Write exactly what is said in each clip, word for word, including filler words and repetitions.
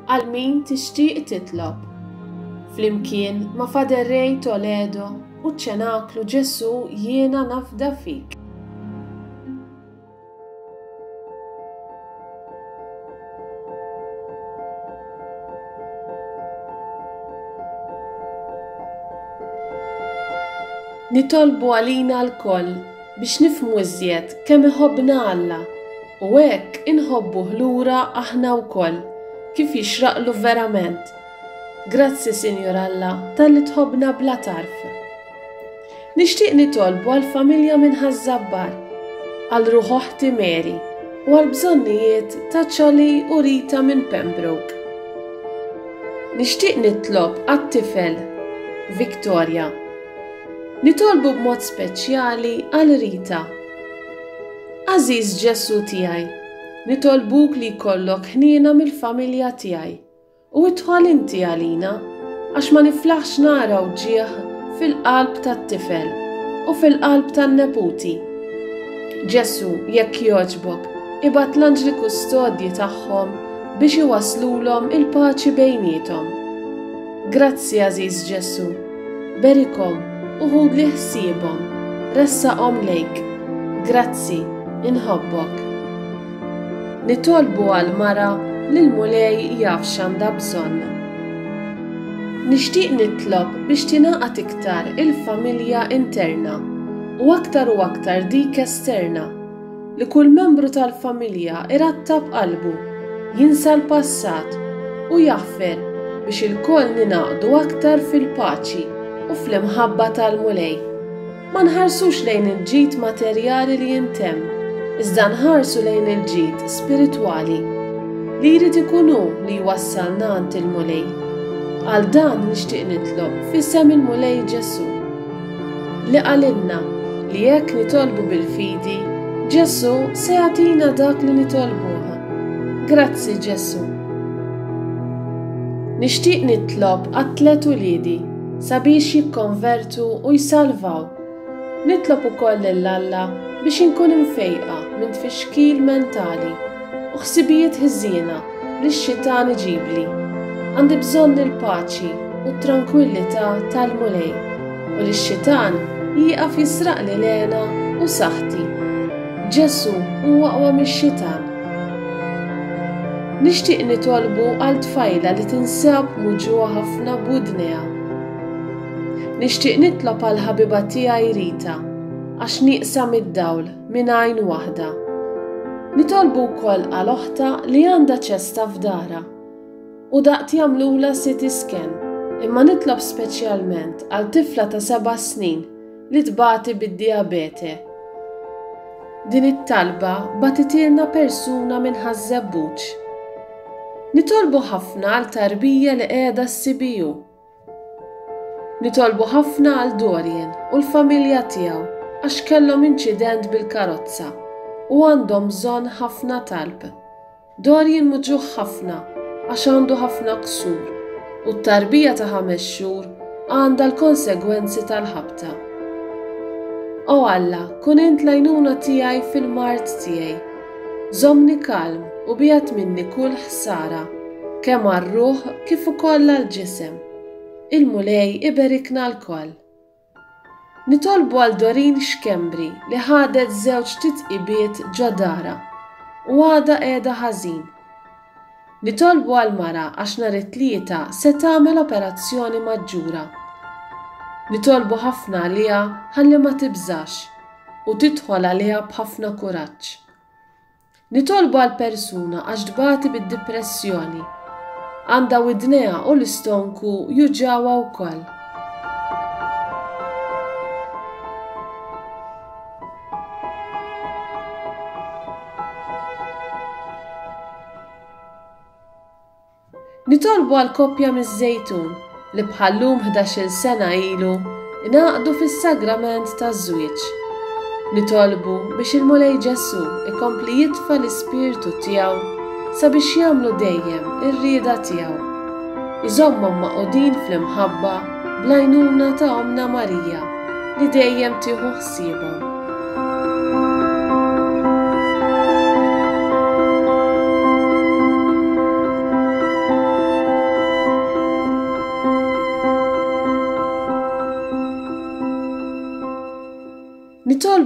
għal min tixtieq titlob. Flimkien ma' Fader Ray Toledo u ċenaklu Ġesu jiena nafda fik. Nitolbu għalina l-koll biex nifhmu iżjed kemm iħobbna Alla u hekk inħobbuh lura aħna wkoll kif jixraqlu verament. Grazzi Sinjur Alla talli tħobbna bla tarf. Nixtieq nitolbu għall-familja minn Ħażabbar, għal ruħ oħti Mary u għal bżonnijiet ta' Ċoli u Rita minn Pembroke. Nixtieq nitlob għat-tifel Victoria. Nitolbu b'mod speċjali għal Rita. Aziz Ġesu tiegħi, nitolbuk li jkollok ħniena mill-familja tiegħi u idħol inti għalina għax ma niflaħx naraw ġieħ fil-qalb tat-tifel u fil-qalb tan-neputi. Ġesu, jekk jogħġbok, ibgħat l-anġli kustodji tagħhom biex iwaslulhom il-paċi bejniethom. Grazzi Aziz Ġesu, berikom u ħud li ħsiebhom, ressaqhom lejk. Grazzi, inħobbok. Nitolbu għal mara li l-mulej jaf x'għandha bżonn. Nixtieq nitlob biex tingħaqad iktar il-familja interna u aktar u aktar dik esterna li kull membru tal-familja irattab qalbu, jinsa l-passat u jaħfer biex il-koll ninaqdu aktar fil-paċi u fl-imħabba tal-mulej. Ma nħarsux lejn il-ġid materjali li jintemm, iżda nħarsu lejn il-ġid spiritwali li jrid ikun hu li jwassalna għand il-mulej. Għal dan nixtieq nitlob f'isem il-mulej Ġesu li qalilna li jekk nitolbu bil-fidi, Ġesu se jagħtina dak li nitolbuha. Grazzi Ġesu. Nixtieq nitlob għat-tlet uliedi sabiex jikkonvertu u jsalvaw. Nitlob ukoll lill-Alla biex inkun imfejqa minn tfixkil mentali u ħsibijiet ħżiena li x-xitan iġibli. Għandi bżonn il-paċi u t-tranquillità tal-mulej u li x-xitan jieqaf jisraq li lena u saħħti. Ġesu huwa aqwa mix-xitan. Nixtieq nitolbu għal tfajla li tinsab muġuha ħafna b'wudnejha. Nixtieq nitlob għal ħabiba tiegħi Rita għax nieqsa mid-dawl minn għajn waħda. Nitolbu wkoll għal oħta li għandha ċesta f'darha u daqt jagħmlula C T scan, imma nitlob speċjalment għal tifla ta' seba' snin li tbati bid-diabete. Din it-talba batitilna persuna minn Ħażabbuċ. Nitolbu ħafna għal tarbija li qiegħda s-C B U. Nitolbu ħafna għal Dorian u l-familja tiegħu għax kellhom inċident bil-karozza u għandhom bżonn ħafna talb. Dorian muġuħ ħafna għax għandu ħafna ksur u t-tarbija ta' ħames xhur għandha l-konsegwenzi tal-ħabta. O Alla, kun int l-għajnuna tiegħi fil-mart tiegħi. Żommni kalm u bijat minni kull ħsara kemm għar-ruħ kif ukoll għall-ġisem. Il-mulej iberikna l-koll. Nitolbu għal Dorin Xkembri li ħadet żewġ titqibiet ġodara u għada qiegħda ħażin. Nitolbu għal mara għax nhar it-tlieta se tagħmel operazzjoni maġġura. Nitolbu ħafna għaliha ħalli ma tibżax u tidħol għaliha b'ħafna kuraġġ. Nitolbu għal persuna għax dbati bid-depressjoni, għandha widnejha u l-istonku juġawha wkoll. Nitolbu għal koppja miż-żejtun li bħallum ħdax-il sena ilu ingħaqdu fis-sagrament taż-żwieġ. Nitolbu biex il-mulej Ġesu ikompli jitfa' l-ispirtu tiegħu sabiex jagħmlu dejjem ir-rieda tiegħu. Iżommhom maqudin fl-imħabba bl-għajnuna ta' Omna Marija li dejjem tieħu ħsiebhom.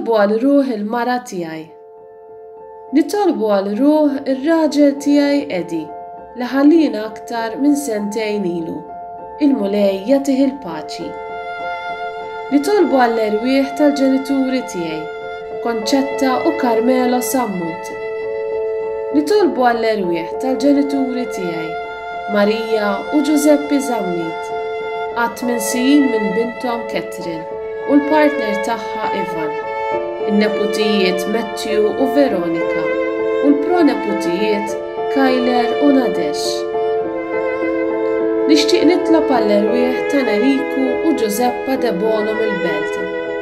Nitolbu għal ruħ il-mara tiegħi. Nitolbu għal ruħ ir-raġel tiegħi Edi li ħallina aktar minn sentejn ilu. Il-mulej jagħtih il-paċi. Nitolbu għall erwieħ tal-ġenituri tiegħi, Konċetta u Karmelo Sammut. Nitolbu għall erwieħ tal-ġenituri tiegħi, Marija u Giuseppe Zammit, għat minn sijin minn bintom Catherine u l-partner tagħha Ivan, in-neputijiet Matthew u Veronika u l-proneputijiet Kyler u Nadesh. Nixtieq nitlob għall erwieħ ta' Enrico u Giuseppa de Bono mill-Belt.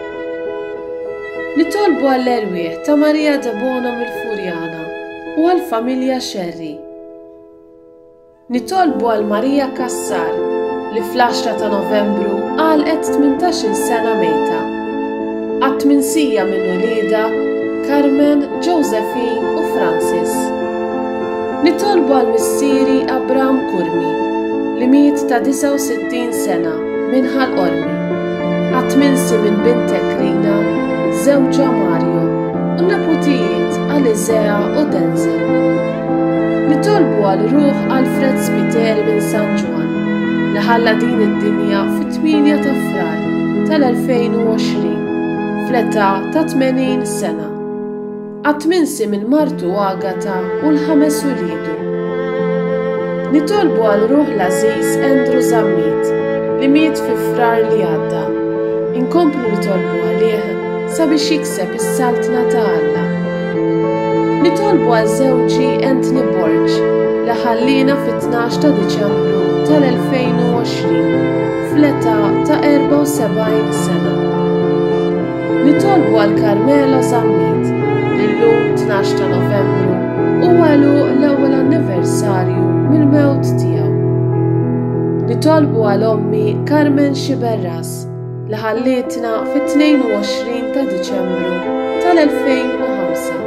Nitolbu għall erwieħ ta' Maria de Bono mill-Furjana u għall-familja Sherry. Nitolbu għal Marija Kassar li fl-għaxra ta' Novembru għalqet tmintax-il sena mejta. Għat minsija minn wlieda Carmen, Josephine u Francis. Nitolbu għal missieri Abraham Kurmi li miet ta' disa' u sittin sena minħal Ormi. Għat minsi minn bintek Rina, żewġa Mario u neputijiet Alizea u Denzel. Nitolbu għal ruħ Alfred Spiteri minn San Ġwan li ħalla din id-dinja fit-tminja ta' frar tal-elfejn u għoxrin fl-età ta' tmenin sena. Għat minsi minn martu Agata u l-ħames wlidu. Nitolbu għal ruħ l-Aziz Andrew Zammit li miet fi frar li għadda. Inkomplu nitolbu għalih sabiex jikseb is-saltna ta' Alla. Nitolbu għal żewġi Anthony Borg li ħallina fit-tnax ta' Diċembru tal-elfejn u għoxrin fl-età ta' erba' u sebgħin sena. Nitolbu għal Carmelo Zammit li llum tnax ta' Novembru u għalu l-ewwel anniversarju mill-mewt tiegħu. Nitolbu għal ommi Carmen Xiberras li ħallitna fit-tnejn u għoxrin ta' Diċembru tal-elfejn u ħamsa.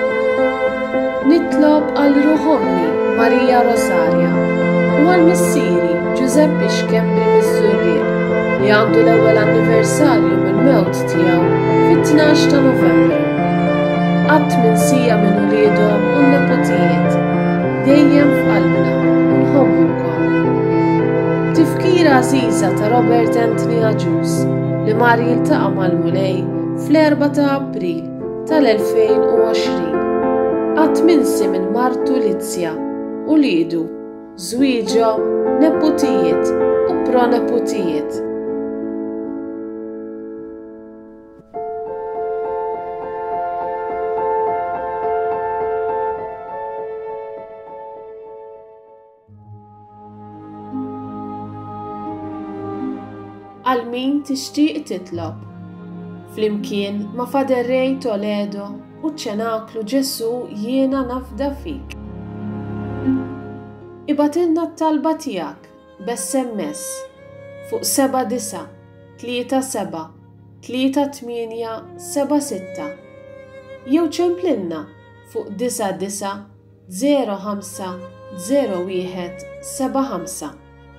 Nitlob għal ruħ ommi Marija Rosaria u għal missieri Giuseppe Xkembri Miżurrier li għandu l-ewwel anniversarju mill-mewt tiegħu fit-tnax ta' Novembru. Qatt minsija minn uliedhom u n-neputijiet dejjem f'qalbna u nħobbukom. Tifkira għażiża ta' Robert Anthony Aġus li mar jiltaqa' mal-mulej fl-erba' ta' April tal-elfejn u għoxrin. Qatt minsi minn martu Lizja, uliedu, żwieġa, neputijiet u proneputijiet. Għal min tixtieq titlob. Flimkien ma' Fader Ray Toledo u ċenaklu Ġesu jiena nafda fik. Ibatilna t-talba tiegħek b'S M S fuq seba' disa' tlieta seba' tlieta tminja seba' sitta jew ċemplilna fuq disa' disa' żero ħamsa żero wieħed seba' ħamsa.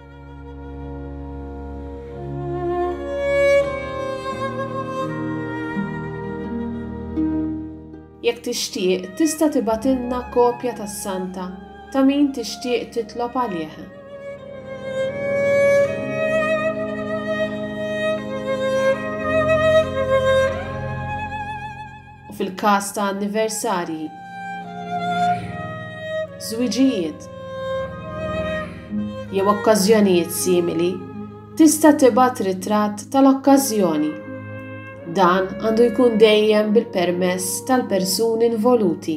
Jekk tixtieq tista' tibatilna kopja tas-Santa ta' min tixtieq titlob għalih. U fil-każ ta' anniversarji, żwiġijiet jew okkażjonijiet simili, tista' tibgħat ritratt tal-okkażjoni. Dan għandu jkun dejjem bil-permess tal-persuni involuti.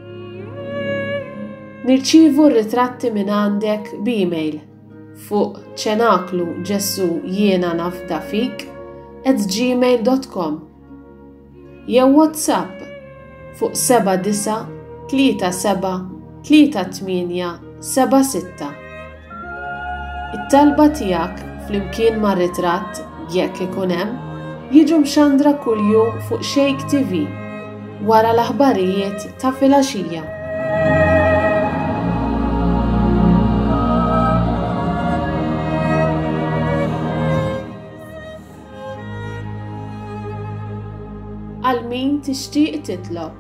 Nirċievu r-ritratti minn għandek b'email fuq ċenaklu ġesu jiena nafda fik at gmail dot com jew WhatsApp fuq seba' disa' tlieta seba' tlieta tminja seba' sitta. It-talba tiegħek flimkien mar-ritratt jekk ikun hemm jiġu mxandra kuljum fuq Shake T V wara l-aħbarijiet ta' filgħaxija. għal min tixtieq titlob.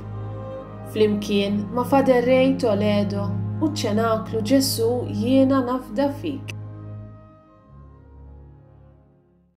Flimkien ma' Fader Rej Toledo u ċenaklu Ġesu jiena nafda fik.